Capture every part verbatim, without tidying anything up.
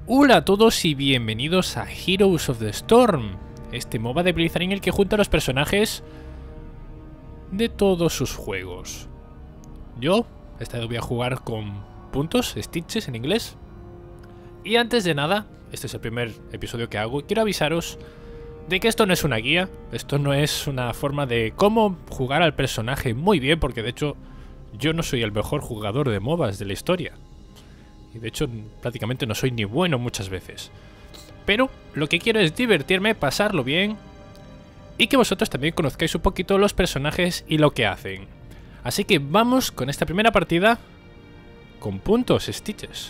Hola a todos y bienvenidos a Heroes of the Storm, este MOBA de Blizzard en el que junta a los personajes de todos sus juegos. Yo, esta vez voy a jugar con puntos, stitches en inglés. Y antes de nada, este es el primer episodio que hago y quiero avisaros de que esto no es una guía, esto no es una forma de cómo jugar al personaje muy bien, porque de hecho yo no soy el mejor jugador de MOBAs de la historia. Y de hecho prácticamente no soy ni bueno muchas veces. Pero lo que quiero es divertirme, pasarlo bien y que vosotros también conozcáis un poquito los personajes y lo que hacen. Así que vamos con esta primera partida con puntos, Stitches.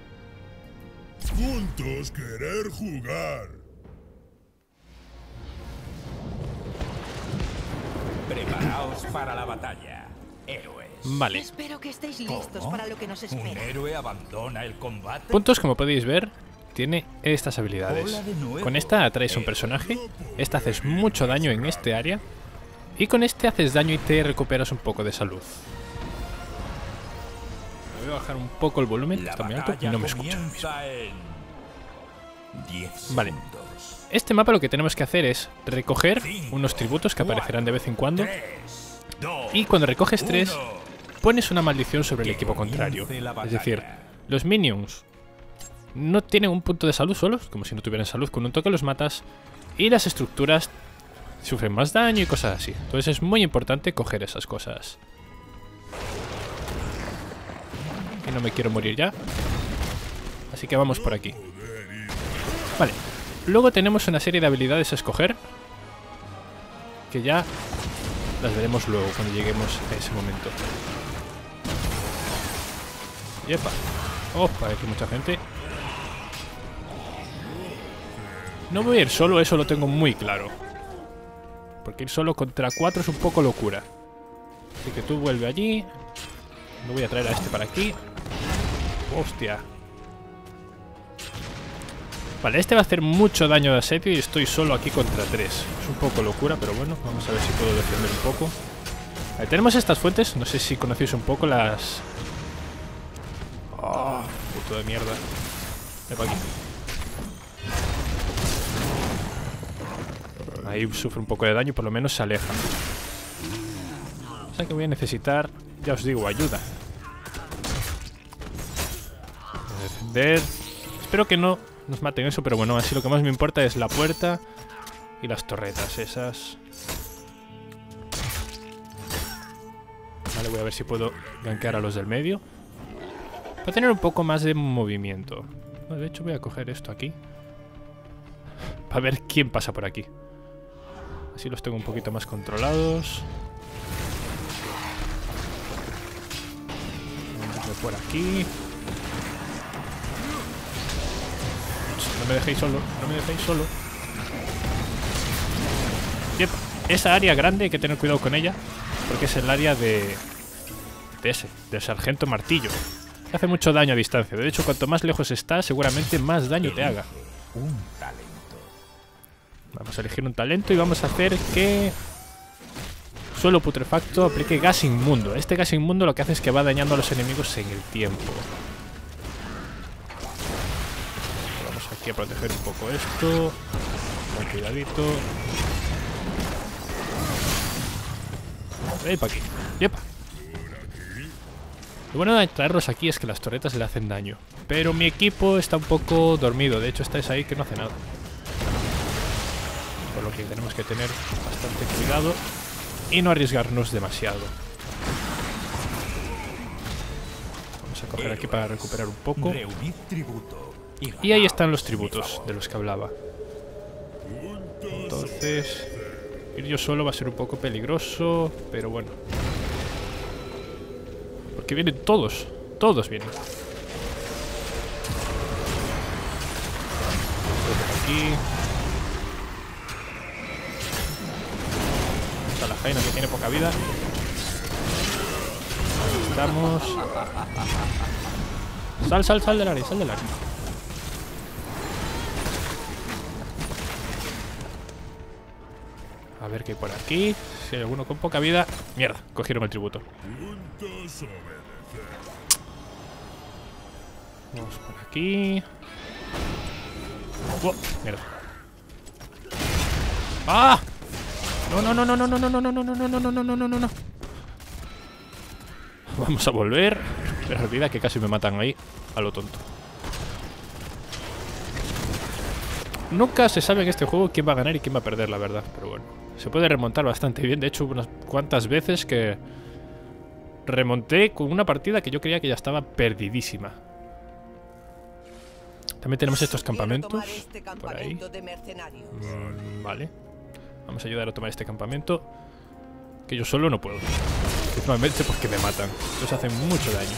Juntos querer jugar. Preparaos para la batalla, héroes. Vale. Espero que estéis listos ¿Cómo? para lo que nos ¿Un espera. héroe abandona el combate? Puntos, como podéis ver, tiene estas habilidades. Hola de nuevo. Con esta atraes un personaje, esta haces mucho daño en este área y con este haces daño y te recuperas un poco de salud. Voy a bajar un poco el volumen, La está muy alto y no me escucha. comienza en diez Vale. segundos. Este mapa lo que tenemos que hacer es recoger Cinco, unos tributos que aparecerán de vez en cuando tres, dos, y cuando recoges tres uno. pones una maldición sobre el Que equipo contrario. comience la Es decir, batalla. los minions no tienen un punto de salud solos, como si no tuvieran salud, con un toque los matas, y las estructuras sufren más daño y cosas así. Entonces es muy importante coger esas cosas. Y no me quiero morir ya, así que vamos por aquí. Vale, luego tenemos una serie de habilidades a escoger, que ya las veremos luego cuando lleguemos a ese momento. Yepa. Opa, aquí hay mucha gente. No voy a ir solo, eso lo tengo muy claro. Porque ir solo contra cuatro es un poco locura. Así que tú vuelve allí. No voy a traer a este para aquí. Hostia. Vale, este va a hacer mucho daño de asedio y estoy solo aquí contra tres. Es un poco locura, pero bueno, vamos a ver si puedo defender un poco. Vale, tenemos estas fuentes, no sé si conocéis un poco las... Oh, puto de mierda. Ven para aquí. Ahí sufre un poco de daño y por lo menos se aleja. O sea que voy a necesitar, ya os digo, ayuda. Voy a defender. Espero que no nos maten eso, pero bueno, así lo que más me importa es la puerta y las torretas esas. Vale, voy a ver si puedo gankear a los del medio. Para tener un poco más de movimiento. No, de hecho voy a coger esto aquí. Para ver quién pasa por aquí. Así los tengo un poquito más controlados. Vamos por aquí. No me dejéis solo, no me dejéis solo. Yep. Esa área grande hay que tener cuidado con ella, porque es el área de... de ese, del sargento martillo. Hace mucho daño a distancia. De hecho, cuanto más lejos está, seguramente más daño te haga. Un talento. Vamos a elegir un talento y vamos a hacer que... Suelo putrefacto aplique gas inmundo. Este gas inmundo lo que hace es que va dañando a los enemigos en el tiempo. Vamos aquí a proteger un poco esto. Con cuidadito. Ven para aquí. Yepa. Lo bueno de traerlos aquí es que las torretas le hacen daño. Pero mi equipo está un poco dormido. De hecho, estáis ahí que no hace nada. Por lo que tenemos que tener bastante cuidado y no arriesgarnos demasiado. Vamos a coger aquí para recuperar un poco. Reunid tributo. Y ahí están los tributos de los que hablaba. Entonces, ir yo solo va a ser un poco peligroso, pero bueno. Porque vienen todos, todos vienen. Aquí. Está la Jaina que tiene poca vida. Ahí estamos. Sal, sal, sal del área, sal del área. A ver qué hay por aquí. Si hay alguno con poca vida. Mierda, cogieron el tributo. Juntos obedecer. Vamos por aquí. Oh, mierda. ¡Ah! No, no, no, no, no, no, no, no, no, no, no, no, no, no, no, no, no, no. Vamos a volver. Pero olvida que casi me matan ahí. A lo tonto. Nunca se sabe en este juego quién va a ganar y quién va a perder, la verdad. Pero bueno, se puede remontar bastante bien. De hecho, hubo unas cuantas veces que remonté con una partida que yo creía que ya estaba perdidísima. También tenemos estos campamentos este por ahí. de mercenarios. Mm, vale. Vamos a ayudar a tomar este campamento. Que yo solo no puedo. Principalmente porque me matan. Estos hacen mucho daño.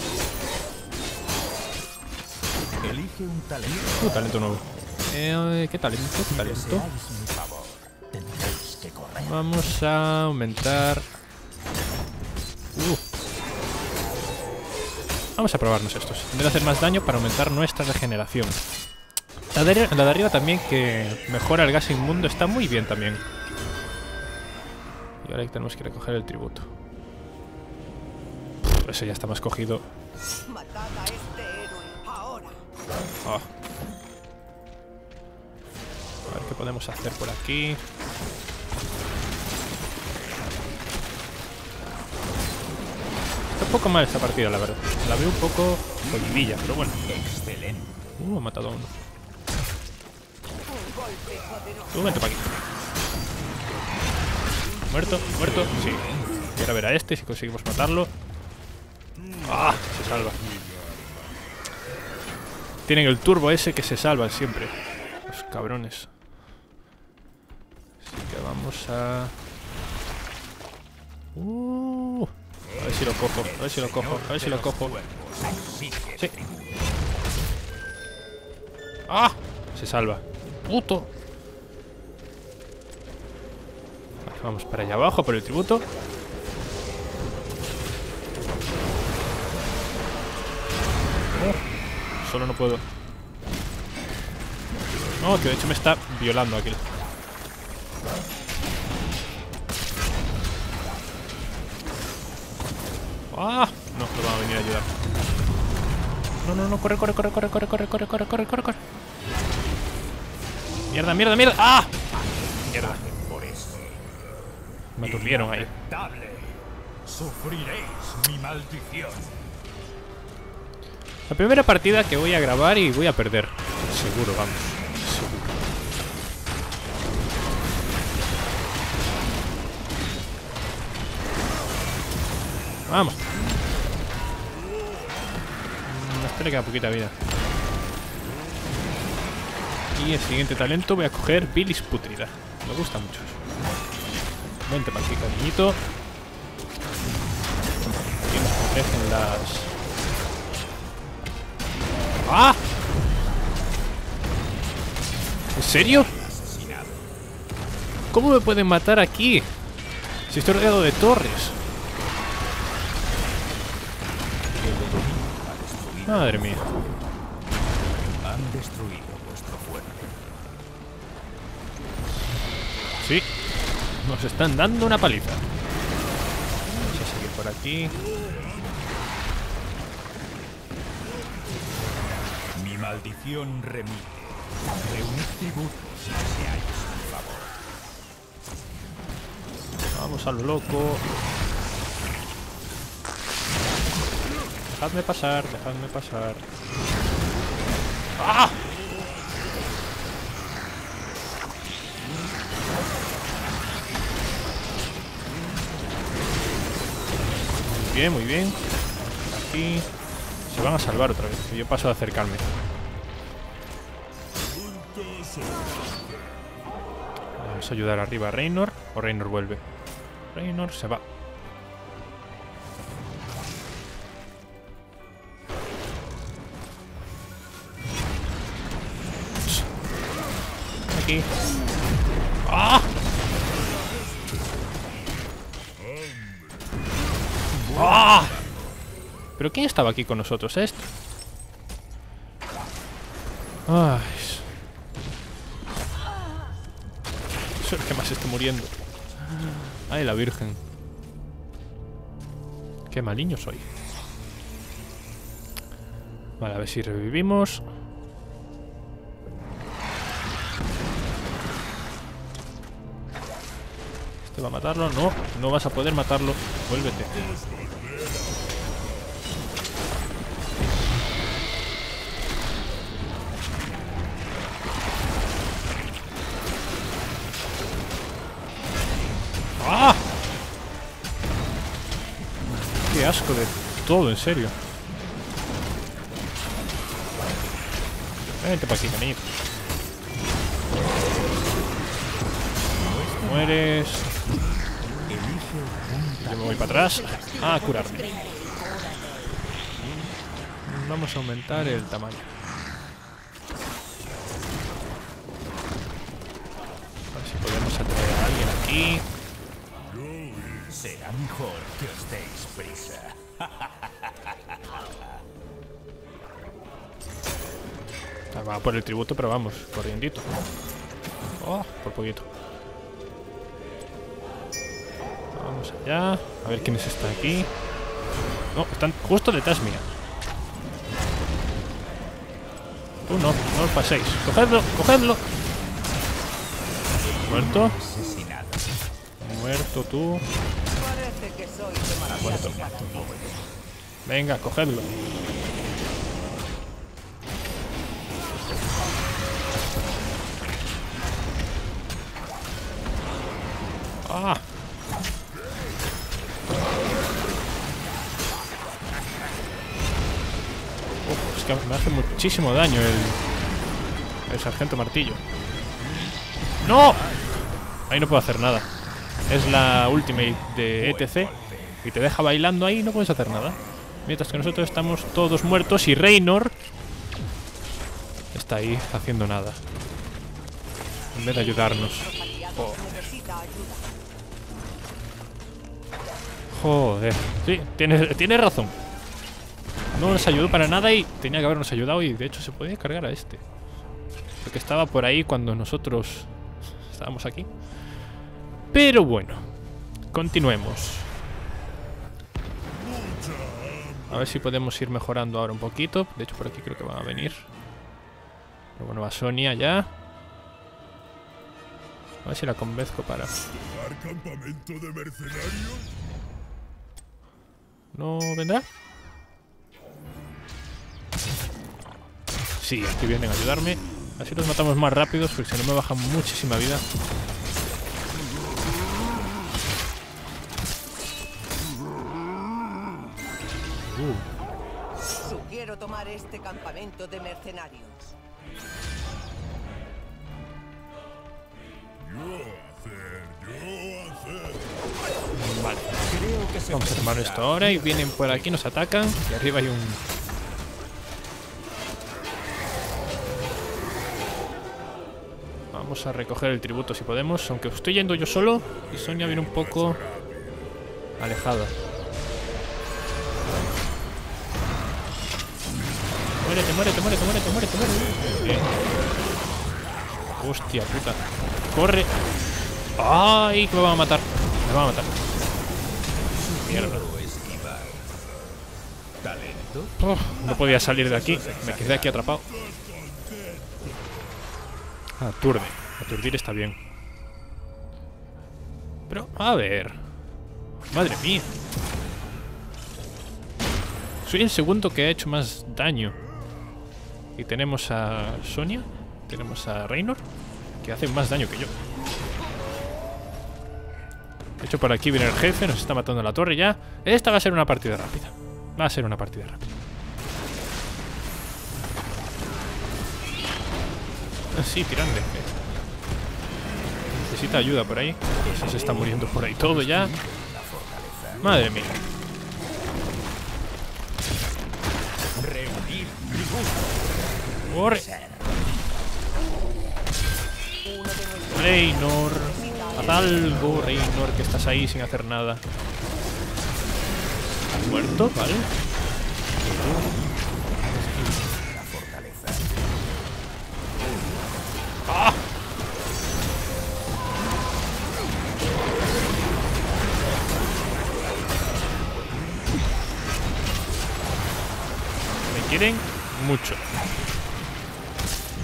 Elige un talento. Uh, talento nuevo. Eh, ¿Qué talento? ¿Qué talento? Deseáis mi favor. Tendréis que correr. Vamos a aumentar. Uh. Vamos a probarnos estos. En vez de hacer más daño, para aumentar nuestra regeneración. La de, la de arriba también, que mejora el gas inmundo, está muy bien también. Y ahora tenemos que recoger el tributo. Pff, ese ya está más cogido. Matad a este héroe ahora. Oh. A ver qué podemos hacer por aquí. Está un poco mal esta partida, la verdad. La veo un poco jodidilla, pero bueno. Excelente. Uh, ha matado a uno. Un golpe poderoso. Tú, vente para aquí. Muerto, muerto, sí. Y ahora ver a este si conseguimos matarlo. ¡Ah! Se salva. Tienen el turbo ese que se salvan siempre. Los cabrones. Así que vamos a... Uh, a ver si lo cojo, a ver si lo cojo, a ver si lo cojo. Sí. ¡Ah! Se salva. ¡Puto! Vale, vamos para allá abajo por el tributo. Oh, solo no puedo. No, que de hecho me está violando aquí. ¡Ah! No, no van a venir a ayudar. No, no, no, corre, corre, corre, corre, corre, corre, corre, corre, corre, corre, corre. Mierda, mierda, mierda. ¡Ah! Mierda. Por eso. Me aturdieron ahí. Inaceptable. Sufriréis mi maldición. La primera partida que voy a grabar y voy a perder. Seguro, vamos. Seguro. Vamos. Mm, Hasta le queda poquita vida. Y el siguiente talento voy a coger Bilis Putrida. Me gusta mucho eso. Vente para aquí, cariñito. Aquí nos protegen las... ¡Ah! ¿En serio? ¿Cómo me pueden matar aquí? Si estoy rodeado de torres. Madre mía. Han destruido vuestro fuerte. Sí. Nos están dando una paliza. Vamos a seguir por aquí. Mi maldición remite. Reunid tributos si deseáis mi favor. Vamos a lo loco. Dejadme pasar, dejadme pasar. ¡Ah! Muy bien, muy bien. Aquí se van a salvar otra vez. Que yo paso de acercarme. Vamos a ayudar arriba a Reynor. O Reynor vuelve. Reynor se va. Aquí. ¡Ah! ¡Ah! ¿Pero quién estaba aquí con nosotros? ¿Esto? Ay. Soy el que más esté muriendo. Ay, la Virgen. Qué maliño soy. Vale, a ver si revivimos. Este va a matarlo. No, no vas a poder matarlo. Vuélvete. ¡Ah! Qué asco de todo, en serio. Vente para aquí, canito. Mueres. Yo me voy para atrás a curarme. Vamos a aumentar el tamaño. A ver si podemos atraer a alguien aquí. Será mejor que os deis prisa. Va por el tributo, pero vamos, corriendito. Oh, por poquito. Vamos allá. A ver quiénes están aquí. No, están justo detrás mía. Tú no, no os paséis. Cogedlo, cogedlo. Muerto. Muerto tú. Parece que soy demasiado Muerto. gato. Venga, cogedlo. ¡Ah! Uf, es que me hace muchísimo daño el, el sargento martillo. ¡No! Ahí no puedo hacer nada. Es la ultimate de E T C y te deja bailando ahí y no puedes hacer nada. Mientras que nosotros estamos todos muertos y Reynor está ahí haciendo nada. En vez de ayudarnos. Oh. Necesita ayuda. Joder, sí, tienes, tienes razón. No nos ayudó para nada y tenía que habernos ayudado. Y de hecho se podía cargar a este, porque estaba por ahí cuando nosotros estábamos aquí. Pero bueno, continuemos. A ver si podemos ir mejorando ahora un poquito. De hecho por aquí creo que van a venir. Pero bueno, va Sonia ya. A ver si la convenzco para... ¿Tomar campamento de mercenarios? ¿No vendrá? Sí, aquí vienen a ayudarme. Así los matamos más rápidos, porque si no me bajan muchísima vida. Uh. Sugiero tomar este campamento de mercenarios. Yo hacer, yo hacer. Vale. Vamos a tomar esto ahora y vienen por aquí, nos atacan. Y arriba hay un... Vamos a recoger el tributo si podemos, aunque estoy yendo yo solo y Sonia viene un poco alejada. Muérete, muérete, muérete, muérete, muérete, muérete. Bien. Hostia puta. Corre. Ay, que me van a matar. Me van a matar. Mierda. Oh, no podía salir de aquí. Me quedé aquí atrapado. Aturde. Aturdir está bien. Pero, a ver. Madre mía. Soy el segundo que ha hecho más daño. Y tenemos a Sonia. Tenemos a Reynor, que hace más daño que yo. De hecho, por aquí viene el jefe. Nos está matando la torre ya. Esta va a ser una partida rápida. Va a ser una partida rápida. Sí, tirande. Necesita ayuda por ahí. Pues se está muriendo por ahí todo ya. Madre mía. Corre. Reynor. Haz algo, Reynor, que estás ahí sin hacer nada. Muerto, vale. ¡Ah! Me quieren mucho.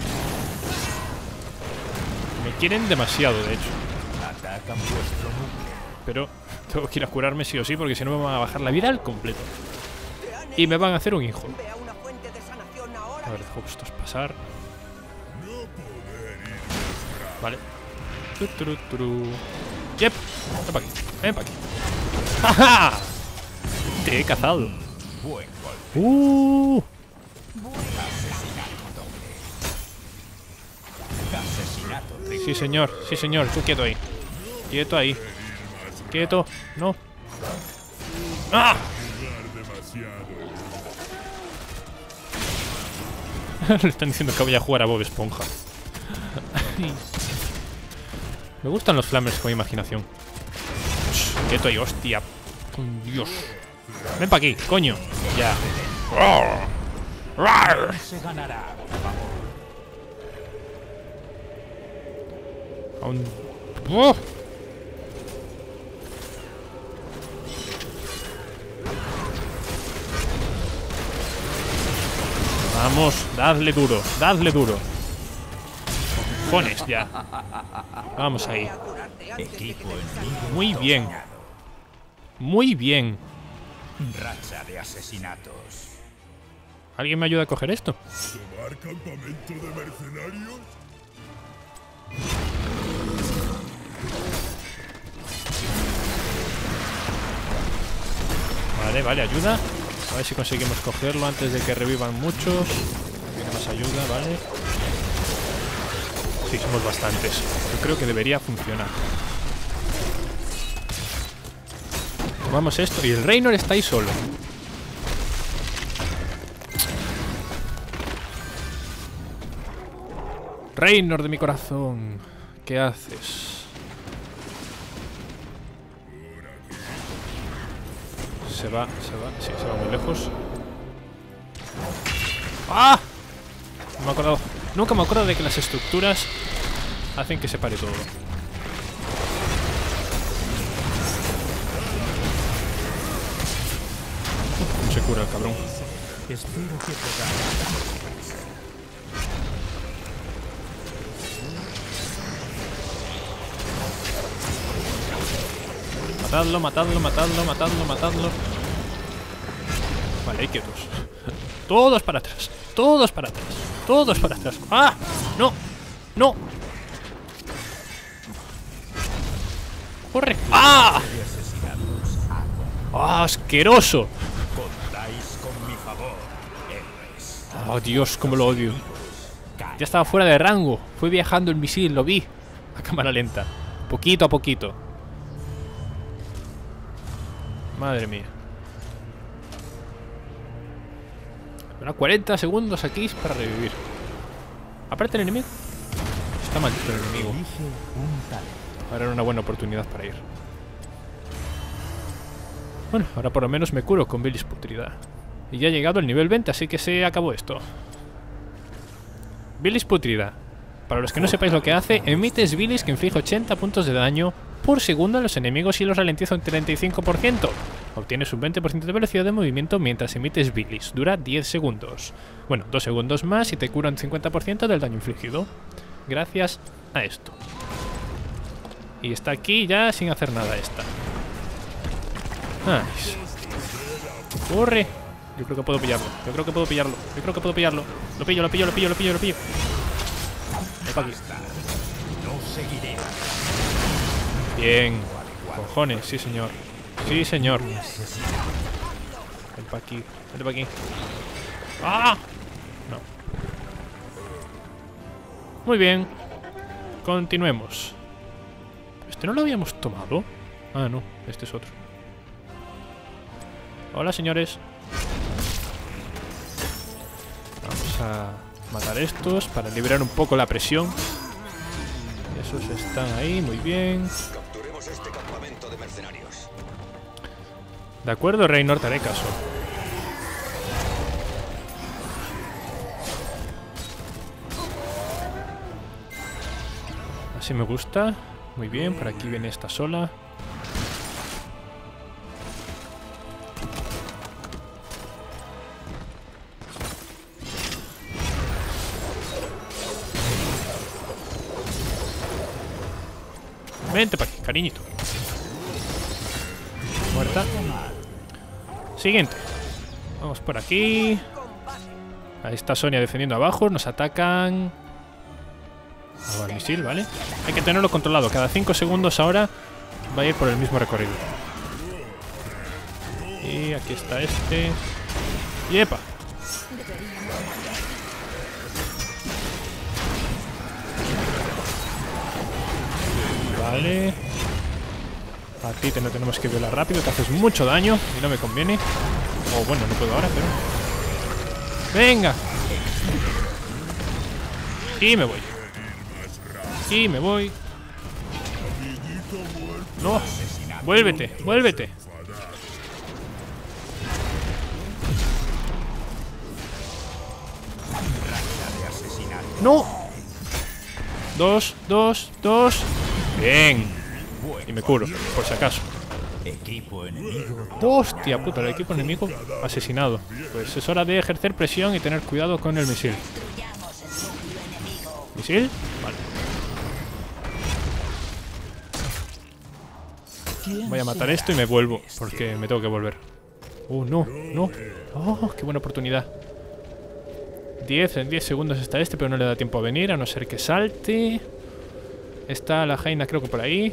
Me quieren demasiado, de hecho. Atacan vuestro núcleo. Pero tengo que ir a curarme sí o sí, porque si no me van a bajar la vida al completo. Y me van a hacer un hijo. Ve a una fuente de sanación ahora. A ver, dejo estos pasar. Vale. Tu, turu, turu. Yep. Ven para aquí. Ven para aquí. ¡Ja, ja! Te he cazado. Buen golpe. Uh. Asesinato doble. Asesinato triple. Sí, señor. Sí, señor. Tú quieto ahí. Quieto ahí. Quieto. No. ¡Ah! Le están diciendo que voy a jugar a Bob Esponja. Me gustan los flamers con imaginación. Shh, quieto ahí, hostia. Con Dios. Ven para aquí, coño. Ya. Se ganará. Aún. ¡Oh! Vamos, dadle duro, dadle duro. Cojones ya. Vamos ahí. A curarte antes de que Equipo te enemigo Muy bien. dominado. Muy bien. Racha de asesinatos. ¿Alguien me ayuda a coger esto? ¿Tomar campamento de mercenarios? Vale, vale, ayuda. A ver si conseguimos cogerlo antes de que revivan muchos. Viene más ayuda, vale. Sí, somos bastantes. Yo creo que debería funcionar. Tomamos esto y el Reynor está ahí solo. Reynor de mi corazón, ¿qué haces? Se va, se va, sí, se va muy lejos. ¡Ah! No me he acordado. Nunca me acuerdo de que las estructuras hacen que se pare todo. ¿Cómo se cura el cabrón? Espero que pueda. Matadlo, matadlo, matadlo, matadlo, matadlo. Vale, ahí quietos. Todos para atrás. Todos para atrás. Todos para atrás. ¡Ah! ¡No! ¡No! ¡Corre! ¡Ah! ¡Ah, asqueroso! Contáis con mi favor, héroes. ¡Oh, Dios, cómo lo odio! Ya estaba fuera de rango. Fue viajando el misil, lo vi. A cámara lenta. Poquito a poquito. Madre mía. Ahora cuarenta segundos aquí para revivir. Aparte el enemigo. Está maldito el enemigo. Elige un talento. Ahora era una buena oportunidad para ir. Bueno, ahora por lo menos me curo con bilis putrida. Y ya he llegado al nivel veinte, así que se acabó esto. Bilis putrida. Para los que no sepáis lo que hace, emites bilis que inflige ochenta puntos de daño por segundo a los enemigos y los ralentiza un treinta y cinco por ciento. Obtienes un veinte por ciento de velocidad de movimiento mientras emites bilis. Dura diez segundos. Bueno, dos segundos más y te cura un cincuenta por ciento del daño infligido. Gracias a esto. Y está aquí ya sin hacer nada esta. Nice. Corre. Yo creo que puedo pillarlo. Yo creo que puedo pillarlo. Yo creo que puedo pillarlo. Lo pillo, lo pillo, lo pillo, lo pillo, lo pillo. Ven pa' aquí. No seguiré. Bien. Cojones, sí señor. Sí señor. Ven pa' aquí. Vente pa' aquí. ¡Ah! No. Muy bien. Continuemos. ¿Este no lo habíamos tomado? Ah, no. Este es otro. Hola, señores. Vamos a matar estos para liberar un poco la presión. Esos están ahí, muy bien. Capturemos este campamento de mercenarios. De acuerdo, Reynor, te haré caso. Así me gusta. Muy bien, por aquí viene esta sola. Vente para aquí, cariñito. está. Siguiente. Vamos por aquí. Ahí está Sonia defendiendo abajo. Nos atacan. Agua al misil, ¿vale? Hay que tenerlo controlado. Cada cinco segundos ahora va a ir por el mismo recorrido. Y aquí está este. ¡Yepa! Vale. A ti te no tenemos que violar rápido, te haces mucho daño y no me conviene. O bueno, no puedo ahora, pero... ¡Venga! Y me voy. Y me voy. ¡No! ¡Vuélvete! ¡Vuélvete! ¡No! Dos, dos, dos. Bien. Y me curo, por si acaso. Equipo enemigo. Hostia puta, el equipo enemigo asesinado. Pues es hora de ejercer presión y tener cuidado con el misil. ¿Misil? Vale. Voy a matar esto y me vuelvo, porque me tengo que volver. Uh, no, no. Oh, qué buena oportunidad. diez, en diez segundos está este, pero no le da tiempo a venir, a no ser que salte. Está la Jaina, creo que por ahí.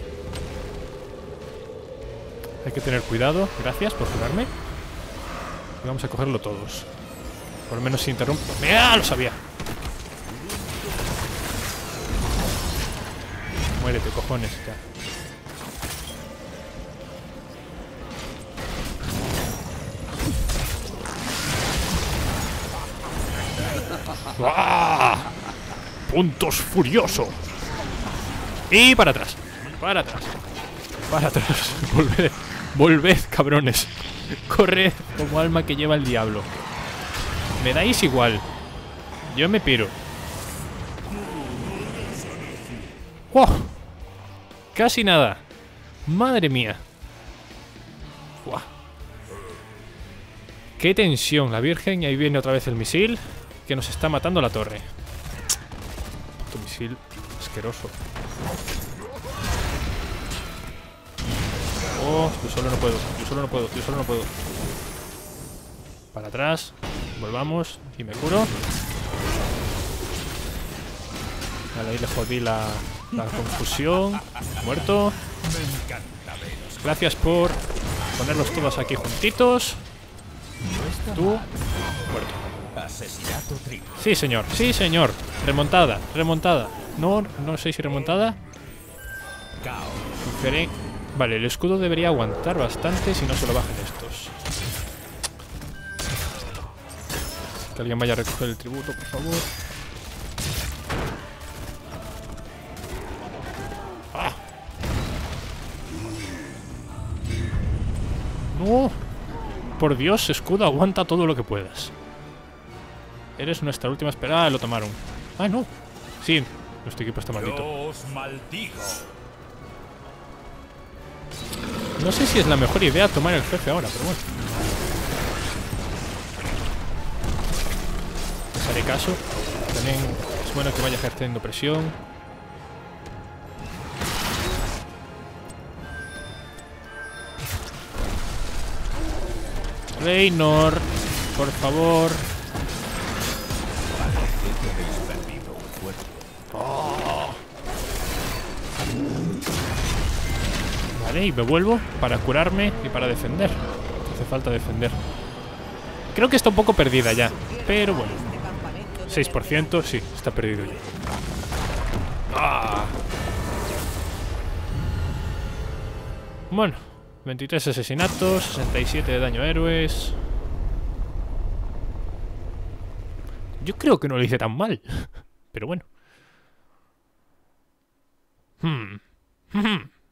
Hay que tener cuidado. Gracias por curarme. Y vamos a cogerlo todos. Por lo menos si interrumpo. ¡Mira! ¡Lo sabía! Muérete, cojones. Ya. ¡Ah! ¡Puntos furioso! Y para atrás. Para atrás. Para atrás. Volved. Volved, cabrones. Corred como alma que lleva el diablo. Me dais igual. Yo me piro. ¡Oh! Casi nada. Madre mía. ¡Wow! ¡Qué tensión! La Virgen. Y ahí viene otra vez el misil que nos está matando la torre. Puto misil asqueroso. Oh, yo solo no puedo, yo solo no puedo, yo solo no puedo. Para atrás, volvamos y me curo. Vale, ahí le jodí la, la confusión. Muerto. Gracias por ponerlos todos aquí juntitos. Tú, muerto. Asesinato triple. Sí, señor, sí, señor. Remontada, remontada. No, no sé si remontada. Diferé. Vale, el escudo debería aguantar bastante si no se lo bajan estos. Que alguien vaya a recoger el tributo, por favor. ¡Ah! ¡No! Por Dios, escudo, aguanta todo lo que puedas. Eres nuestra última esperada. Ah, lo tomaron. ¡Ah, no! Sí, nuestro equipo está maldito. Yo os maldigo. No sé si es la mejor idea tomar el jefe ahora, pero bueno. Les haré caso. También es bueno que vaya ejerciendo presión. Reynor, por favor. Oh. Vale, y me vuelvo para curarme y para defender. Hace falta defender. Creo que está un poco perdida ya, pero bueno. seis por ciento, sí, está perdido ya. Ah. Bueno, veintitrés asesinatos, sesenta y siete de daño a héroes. Yo creo que no lo hice tan mal, pero bueno. Hmm. Hmm.